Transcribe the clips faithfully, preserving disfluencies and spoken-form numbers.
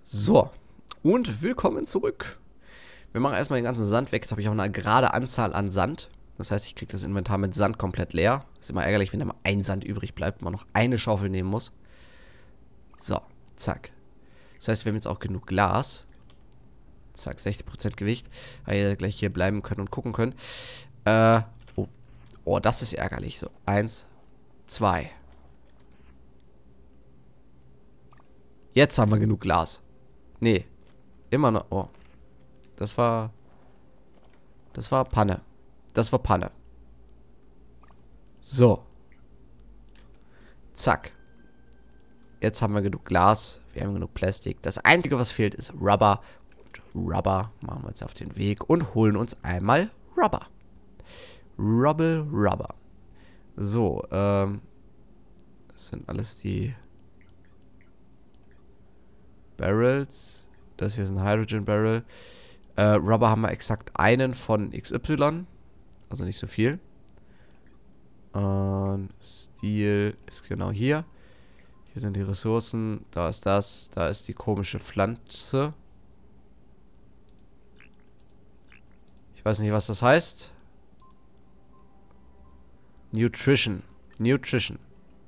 So, und willkommen zurück. Wir machen erstmal den ganzen Sand weg. Jetzt habe ich auch eine gerade Anzahl an Sand. Das heißt, ich kriege das Inventar mit Sand komplett leer. Ist immer ärgerlich, wenn da mal ein Sand übrig bleibt und man noch eine Schaufel nehmen muss. So, zack. Das heißt, wir haben jetzt auch genug Glas. Zack, sechzig Prozent Gewicht. Weil ihr gleich hier bleiben könnt und gucken könnt. Äh, oh. Oh, das ist ärgerlich. So, eins, zwei. Jetzt haben wir genug Glas. Nee. Immer noch. Oh. Das war. Das war Panne. Das war Panne. So. Zack. Jetzt haben wir genug Glas. Wir haben genug Plastik. Das Einzige, was fehlt, ist Rubber. Und Rubber machen wir jetzt auf den Weg und holen uns einmal Rubber. Rubble, Rubber. So, ähm. Das sind alles die Barrels. Das hier ist ein Hydrogen Barrel. Äh, Rubber haben wir exakt einen von X Y. Also nicht so viel. Und Steel ist genau hier. Hier sind die Ressourcen. Da ist das. Da ist die komische Pflanze. Ich weiß nicht, was das heißt. Nutrition. Nutrition.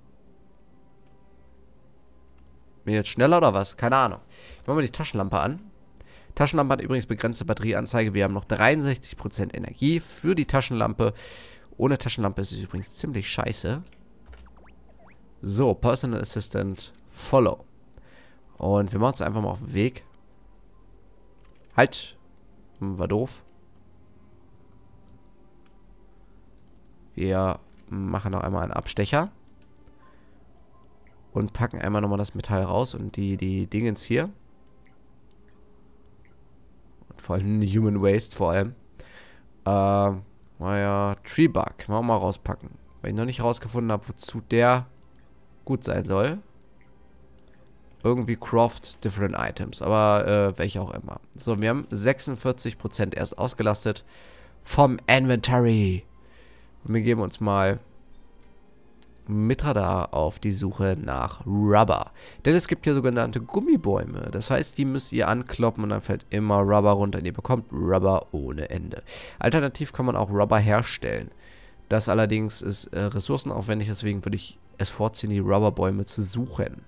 Bin ich jetzt schneller oder was? Keine Ahnung. Machen wir die Taschenlampe an. Taschenlampe hat übrigens begrenzte Batterieanzeige. Wir haben noch dreiundsechzig Prozent Energie für die Taschenlampe. Ohne Taschenlampe ist es übrigens ziemlich scheiße. So, Personal Assistant, Follow. Und wir machen es einfach mal auf den Weg. Halt. War doof. Wir machen noch einmal einen Abstecher. Und packen einmal nochmal das Metall raus und die, die Dingens hier. Und vor allem Human Waste vor allem. Ähm, naja, Tree Bark. Mal, mal rauspacken. Weil ich noch nicht rausgefunden habe, wozu der gut sein soll. Irgendwie craft different items. Aber äh, welche auch immer. So, wir haben sechsundvierzig Prozent erst ausgelastet vom Inventory. Und wir geben uns mal mit Radar auf die Suche nach Rubber. Denn es gibt ja sogenannte Gummibäume. Das heißt, die müsst ihr ankloppen und dann fällt immer Rubber runter und ihr bekommt Rubber ohne Ende. Alternativ kann man auch Rubber herstellen. Das allerdings ist äh, ressourcenaufwendig, deswegen würde ich es vorziehen, die Rubberbäume zu suchen.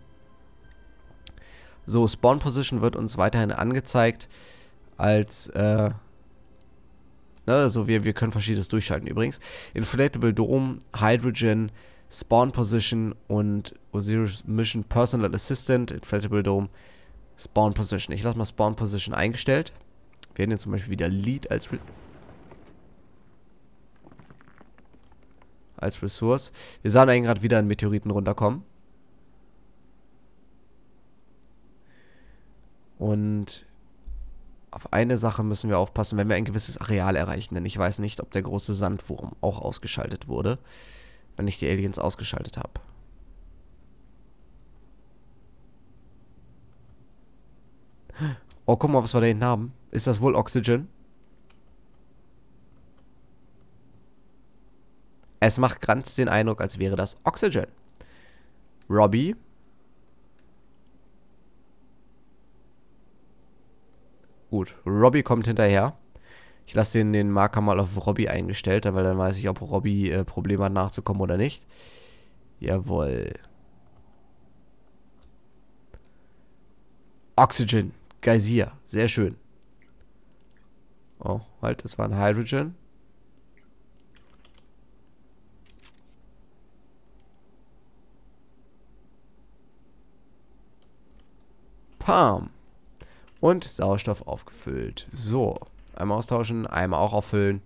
So, Spawn Position wird uns weiterhin angezeigt als äh, ne, also wir, wir können verschiedenes durchschalten übrigens. Inflatable Dome, Hydrogen, Spawn Position und Osiris Mission Personal Assistant, Inflatable Dome, Spawn Position. Ich lasse mal Spawn Position eingestellt. Wir haben hier zum Beispiel wieder Lead als, Re als Ressource. Wir sahen eigentlich gerade wieder einen Meteoriten runterkommen. Und auf eine Sache müssen wir aufpassen, wenn wir ein gewisses Areal erreichen. Denn ich weiß nicht, ob der große Sandwurm auch ausgeschaltet wurde, wenn ich die Aliens ausgeschaltet habe. Oh, guck mal, was wir da hinten haben. Ist das wohl Oxygen? Es macht ganz den Eindruck, als wäre das Oxygen. Robbie. Gut, Robbie kommt hinterher. Ich lasse den, den Marker mal auf Robbie eingestellt, weil dann weiß ich, ob Robbie äh, Probleme hat nachzukommen oder nicht. Jawohl. Oxygen. Geysir. Sehr schön. Oh, halt, das war ein Hydrogen. Pam. Und Sauerstoff aufgefüllt. So. Einmal austauschen, einmal auch auffüllen.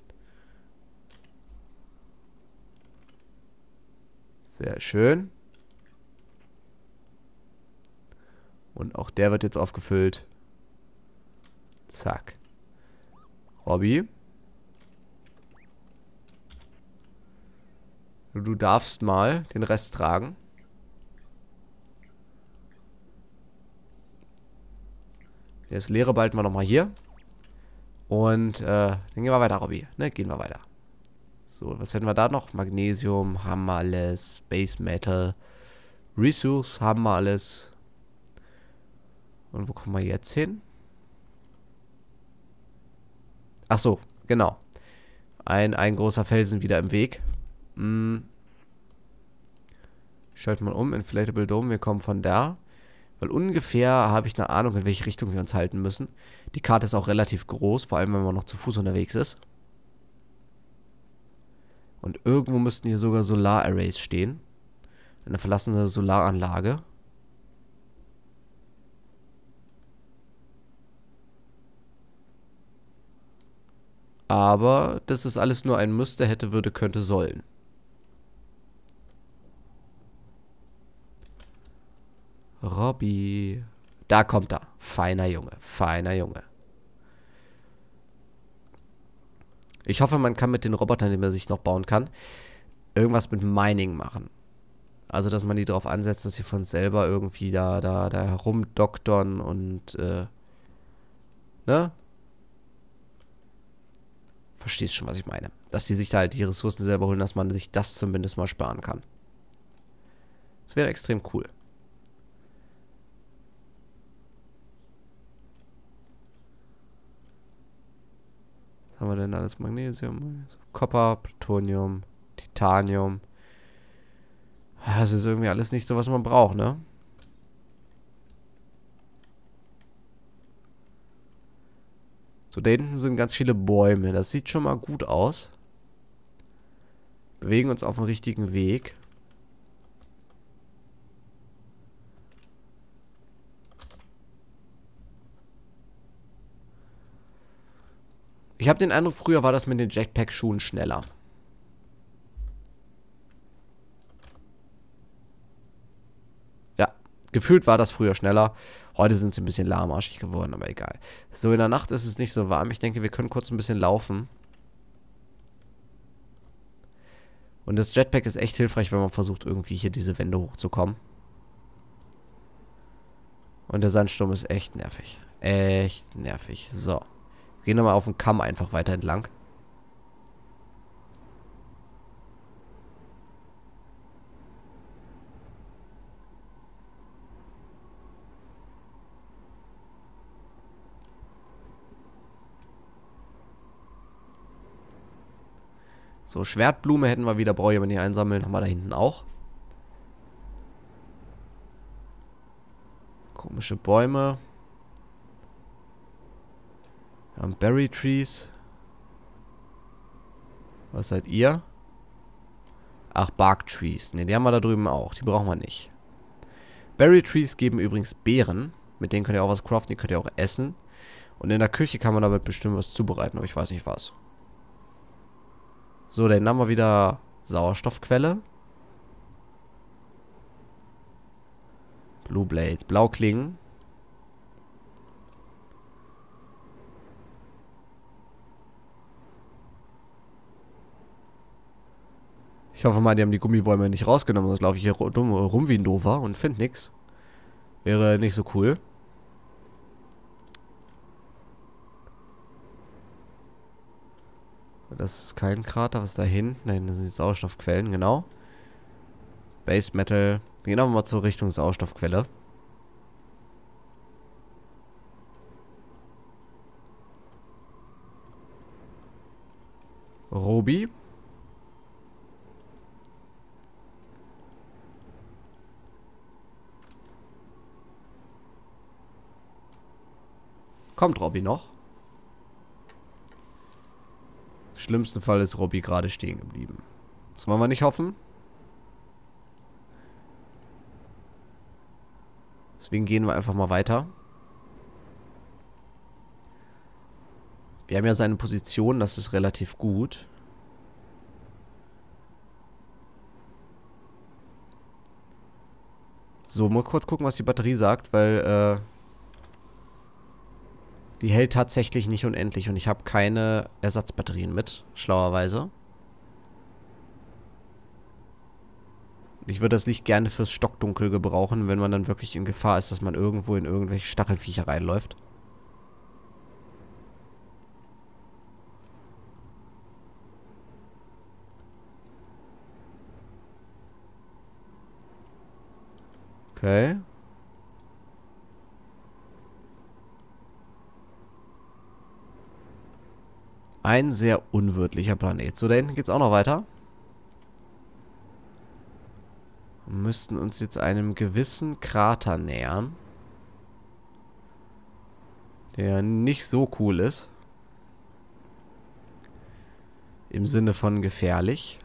Sehr schön. Und auch der wird jetzt aufgefüllt. Zack. Robby. Du darfst mal den Rest tragen. Das leere bald mal nochmal hier. Und äh, dann gehen wir weiter, Robby. Ne, gehen wir weiter. So, was hätten wir da noch? Magnesium haben wir alles. Base Metal. Resource haben wir alles. Und wo kommen wir jetzt hin? Ach so, genau. Ein, ein großer Felsen wieder im Weg. Hm. Schalten mal um. Inflatable Dome. Wir kommen von da. Weil ungefähr habe ich eine Ahnung, in welche Richtung wir uns halten müssen. Die Karte ist auch relativ groß, vor allem wenn man noch zu Fuß unterwegs ist. Und irgendwo müssten hier sogar Solar-Arrays stehen. Eine verlassene Solaranlage. Aber das ist alles nur ein Müsste, hätte, würde, könnte, sollen. Robby. Da kommt er. Feiner Junge. Feiner Junge. Ich hoffe, man kann mit den Robotern, die man sich noch bauen kann, irgendwas mit Mining machen. Also, dass man die darauf ansetzt, dass sie von selber irgendwie da, da, da herumdoktern und, äh, ne? Verstehst schon, was ich meine. Dass die sich da halt die Ressourcen selber holen, dass man sich das zumindest mal sparen kann. Das wäre extrem cool. Was haben wir denn alles? Magnesium, Copper, Plutonium, Titanium. Das ist irgendwie alles nicht so, was man braucht, ne? So, da hinten sind ganz viele Bäume. Das sieht schon mal gut aus. Bewegen uns auf dem richtigen Weg. Ich habe den Eindruck, früher war das mit den Jetpack-Schuhen schneller. Ja, gefühlt war das früher schneller. Heute sind sie ein bisschen lahmarschig geworden, aber egal. So, in der Nacht ist es nicht so warm. Ich denke, wir können kurz ein bisschen laufen. Und das Jetpack ist echt hilfreich, wenn man versucht, irgendwie hier diese Wände hochzukommen. Und der Sandsturm ist echt nervig. Echt nervig. So. Wir gehen nochmal auf den Kamm einfach weiter entlang. So, Schwertblume hätten wir wieder, brauche ich aber nicht einsammeln. Haben wir da hinten auch. Komische Bäume. Wir haben Berry Trees. Was seid ihr? Ach, Bark Trees. Ne, die haben wir da drüben auch. Die brauchen wir nicht. Berry Trees geben übrigens Beeren. Mit denen könnt ihr auch was craften. Die könnt ihr auch essen. Und in der Küche kann man damit bestimmt was zubereiten. Aber ich weiß nicht was. So, dann haben wir wieder Sauerstoffquelle. Blue Blades. Blauklingen. Ich hoffe mal, die haben die Gummibäume nicht rausgenommen, sonst laufe ich hier dumm rum wie ein Doofer und finde nix. Wäre nicht so cool. Das ist kein Krater, was ist da hinten? Da hinten sind die Sauerstoffquellen, genau. Base Metal. Wir gehen aber mal zur Richtung Sauerstoffquelle. Robi. Kommt Robby noch? Im schlimmsten Fall ist Robby gerade stehen geblieben. Das wollen wir nicht hoffen. Deswegen gehen wir einfach mal weiter. Wir haben ja seine Position, das ist relativ gut. So, mal kurz gucken, was die Batterie sagt, weil, äh... die hält tatsächlich nicht unendlich und ich habe keine Ersatzbatterien mit, schlauerweise. Ich würde das nicht gerne fürs Stockdunkel gebrauchen, wenn man dann wirklich in Gefahr ist, dass man irgendwo in irgendwelche Stachelviecher reinläuft. Okay. Ein sehr unwirtlicher Planet. So, da hinten geht's auch noch weiter. Wir müssten uns jetzt einem gewissen Krater nähern. Der nicht so cool ist. Im Sinne von gefährlich.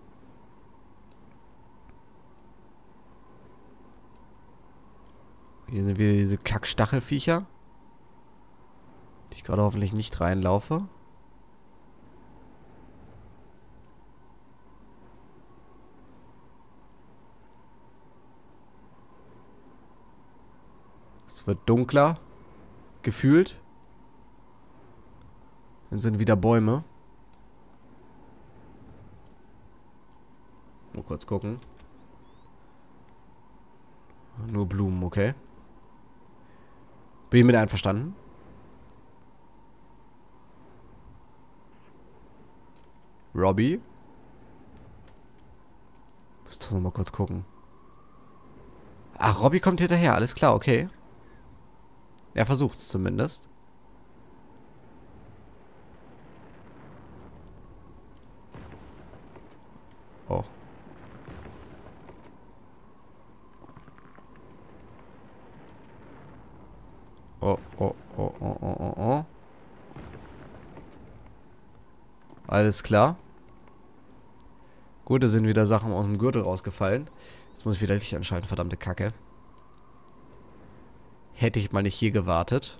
Hier sind wieder diese Kackstachelviecher. Die ich gerade hoffentlich nicht reinlaufe. Es wird dunkler. Gefühlt. Dann sind wieder Bäume. Mal kurz gucken. Nur Blumen, okay. Bin ich mit einverstanden? Robbie? Muss doch noch mal kurz gucken. Ach, Robbie kommt hinterher. Alles klar, okay. Er versucht's zumindest. Oh. Oh, oh, oh, oh, oh, oh, oh. Alles klar. Gut, da sind wieder Sachen aus dem Gürtel rausgefallen. Jetzt muss ich wieder Licht anschalten, verdammte Kacke. Hätte ich mal nicht hier gewartet.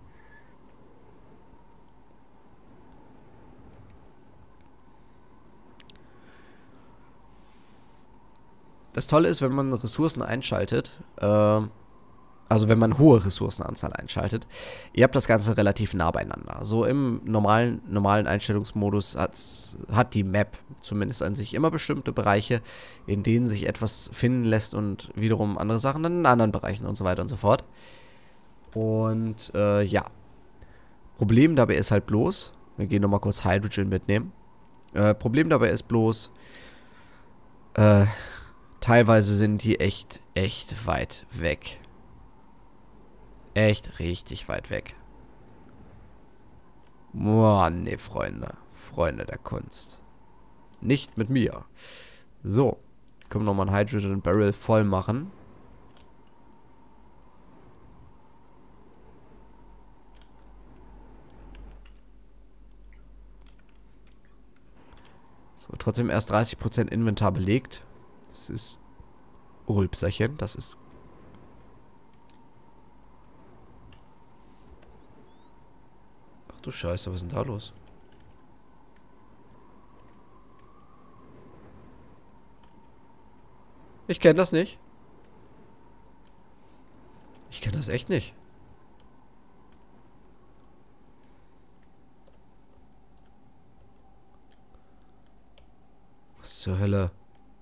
Das Tolle ist, wenn man Ressourcen einschaltet, äh, also wenn man hohe Ressourcenanzahl einschaltet, ihr habt das Ganze relativ nah beieinander. So im normalen, normalen Einstellungsmodus hat's, hat die Map zumindest an sich immer bestimmte Bereiche, in denen sich etwas finden lässt und wiederum andere Sachen dann in anderen Bereichen und so weiter und so fort. Und äh, ja. Problem dabei ist halt bloß, wir gehen nochmal kurz Hydrogen mitnehmen. Äh, Problem dabei ist bloß, äh, teilweise sind die echt, echt weit weg. Echt richtig weit weg. Boah, nee, Freunde. Freunde der Kunst. Nicht mit mir. So. Können wir nochmal ein Hydrogen Barrel voll machen. So, trotzdem erst dreißig Prozent Inventar belegt. Das ist Rülpserchen. Das ist... Ach du Scheiße, was ist denn da los? Ich kenne das nicht. Ich kenne das echt nicht. Was zur Hölle?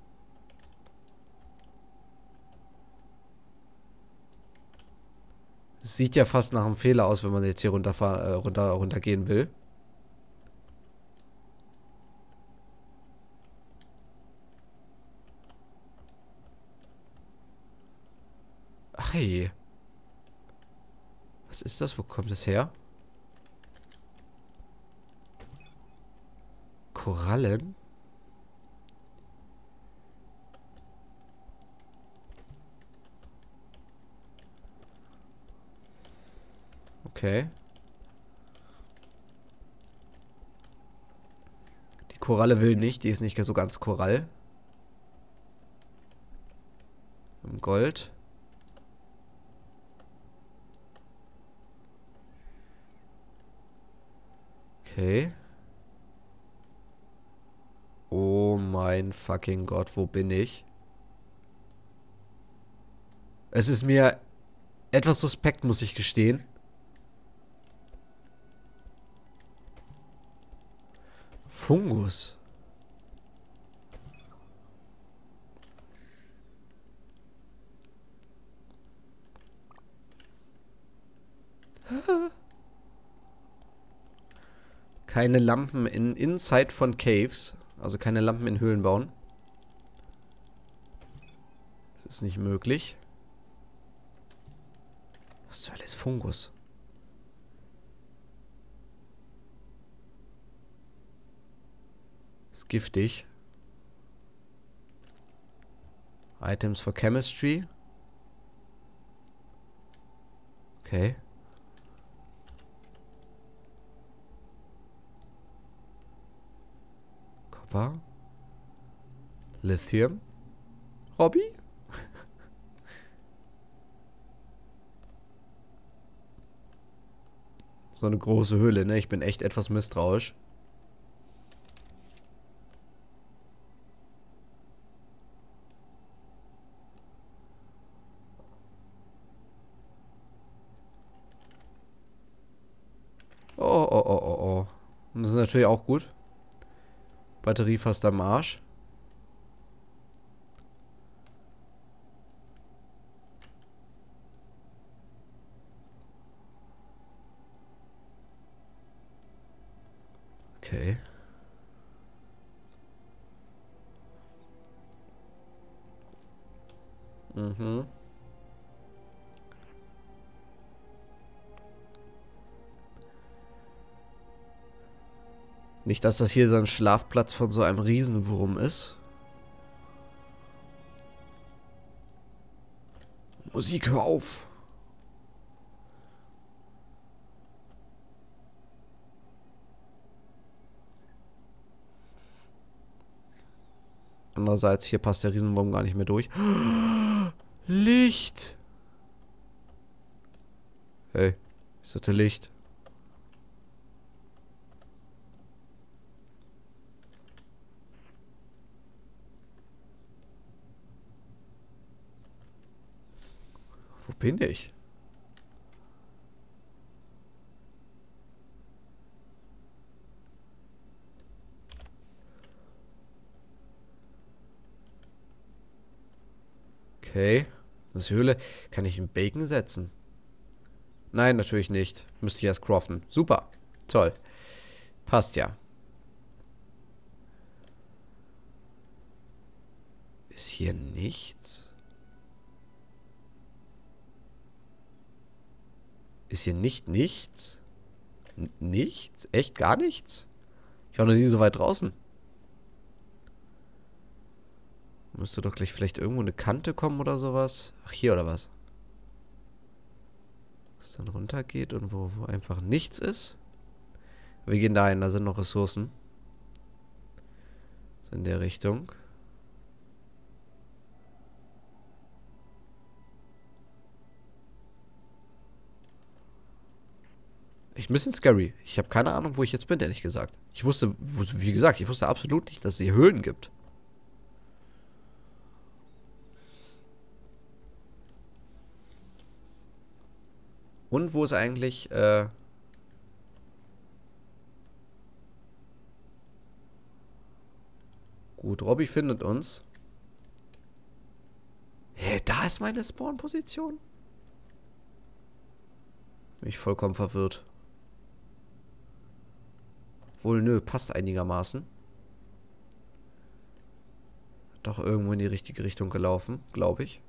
Es sieht ja fast nach einem Fehler aus, wenn man jetzt hier runterfahren, äh, runter, runtergehen will. Ach hey. Was ist das? Wo kommt es her? Korallen? Okay. Die Koralle will nicht, die ist nicht so ganz Korall. Im Gold. Okay. Oh mein fucking Gott, wo bin ich? Es ist mir etwas suspekt, muss ich gestehen. Fungus. Keine Lampen in Inside von Caves. Also keine Lampen in Höhlen bauen. Das ist nicht möglich. Was zur Hölle ist Fungus? giftig. Items for Chemistry. Okay. Copper. Lithium. Robby? So eine große Höhle, ne? Ich bin echt etwas misstrauisch. Oh, oh, oh, oh, oh. Und das ist natürlich auch gut. Batterie fast am Arsch. Okay. Mhm. Nicht, dass das hier so ein Schlafplatz von so einem Riesenwurm ist. Musik, hör auf. Andererseits, hier passt der Riesenwurm gar nicht mehr durch. Licht! Hey, ist das Licht? Wo bin ich? Okay. Das ist die Höhle. Kann ich einen Bacon setzen? Nein, natürlich nicht. Müsste ich erst craften. Super. Toll. Passt ja. Ist hier nichts? Ist hier nicht nichts? N nichts? Echt gar nichts? Ich war noch nie so weit draußen. Müsste doch gleich vielleicht irgendwo eine Kante kommen oder sowas. Ach, hier oder was? Was dann runter geht und wo, wo einfach nichts ist. Wir gehen dahin, da sind noch Ressourcen. So in der Richtung. Ich bin ein bisschen scary. Ich habe keine Ahnung, wo ich jetzt bin, ehrlich gesagt. Ich wusste, wie gesagt, ich wusste absolut nicht, dass es hier Höhlen gibt. Und wo ist eigentlich, äh... Gut, Robby findet uns. Hä, da ist meine Spawn-Position? Bin ich vollkommen verwirrt. Wohl, nö, passt einigermaßen. Doch irgendwo in die richtige Richtung gelaufen, glaube ich.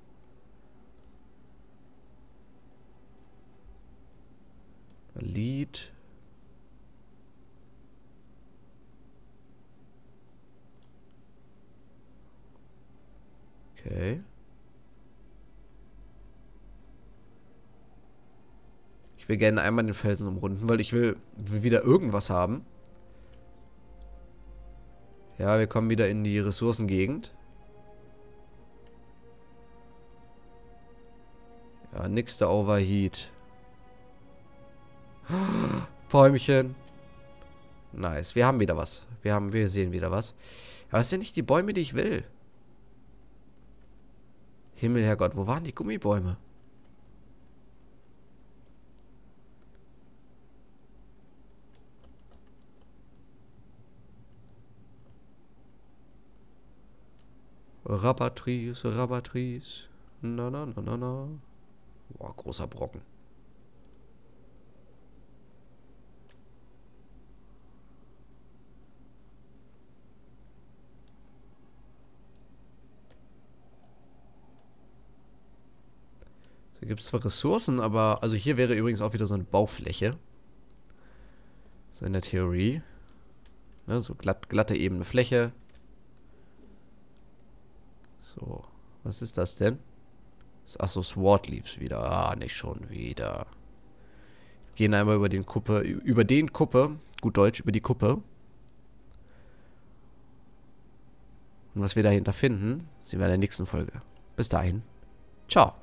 Lied. Okay. Ich will gerne einmal den Felsen umrunden, weil ich will, will wieder irgendwas haben. Ja, wir kommen wieder in die Ressourcengegend. Ja, nix da Overheat. Bäumchen. Nice. Wir haben wieder was. Wir haben, wir sehen wieder was. Aber es sind nicht die Bäume, die ich will. Himmel, Herrgott, wo waren die Gummibäume? Rabatrice, Rabatrice. Na, na, na, na, na. Boah, großer Brocken. Da gibt es zwar Ressourcen, aber... Also hier wäre übrigens auch wieder so eine Baufläche. So in der Theorie. Ne, so glatt, glatte, ebene Fläche. So, was ist das denn? Achso, Sword Leaves wieder. Ah, nicht schon wieder. Gehen einmal über den Kuppe, über den Kuppe, gut Deutsch, über die Kuppe. Und was wir dahinter finden, sehen wir in der nächsten Folge. Bis dahin. Ciao.